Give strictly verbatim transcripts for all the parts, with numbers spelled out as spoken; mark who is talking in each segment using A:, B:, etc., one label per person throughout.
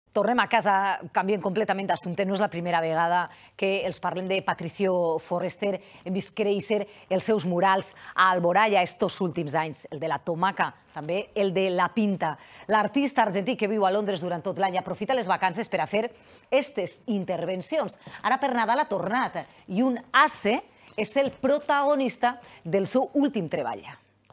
A: Tornem a casa, canviem completament d'assumpte. No és la primera vegada que els parlem de Patricio Forrester. Hem vist créixer els seus murals a Alboraya estos últims anys. El de la tomaca, també el de la pinta. L'artista argentí que viu a Londres durant tot l'any aprofita les vacances per a fer aquestes intervencions. Ara per Nadal ha tornat i un ace és el protagonista del seu últim treball.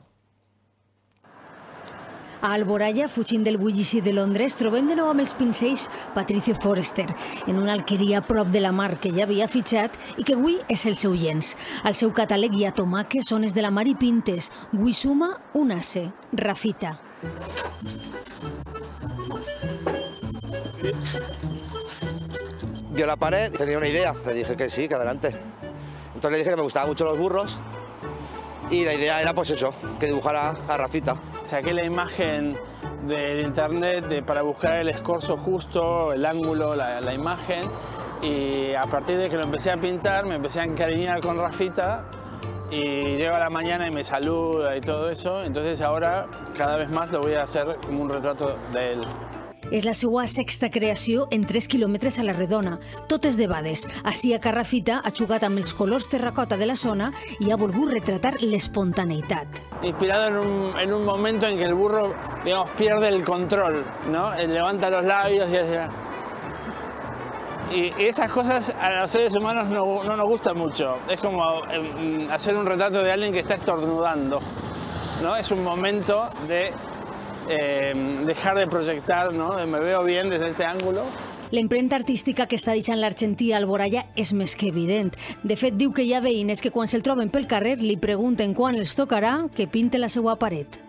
B: A Alboraya, fugint del bullici de Londres, trobem de nou amb els pincells Patricio Forrester, en una alqueria a prop de la mar que ja havia fitxat i que avui és el seu llenç. Al seu catàleg hi ha tomaques, zones de la mar i pintes. Avui suma un ace, Rafita.
C: Vio la pared, tenía una idea, le dije que sí, que adelante. Entonces le dije que me gustaban mucho los burros y la idea era pues eso, que dibujara a Rafita.
D: Saqué la imagen de internet de, para buscar el escorzo justo, el ángulo, la, la imagen, y a partir de que lo empecé a pintar me empecé a encariñar con Rafita y llega a la mañana y me saluda y todo eso. Entonces ahora cada vez más lo voy a hacer como un retrato de él.
B: És la seva sexta creació en tres quilòmetres a la redona, totes debades. Així que Rafita ha jugat amb els colors terracota de la zona i ha volgut retratar l'espontaneïtat.
D: Inspirado en un, en un momento en que el burro, digamos, pierde el control, ¿no? Él levanta los labios y así. Y esas cosas a los seres humanos no, no nos gustan mucho. Es como eh, hacer un retrato de alguien que está estornudando, ¿no? Es un momento de Eh, dejar de proyectar, ¿no? Me veo bien des d'aquest ángulo.
B: L'empremta artística que està deixant l'argentí a Alboraya és més que evident. De fet, diu que hi ha veïnes que quan se'l troben pel carrer li pregunten quan els tocarà que pinte la seva paret.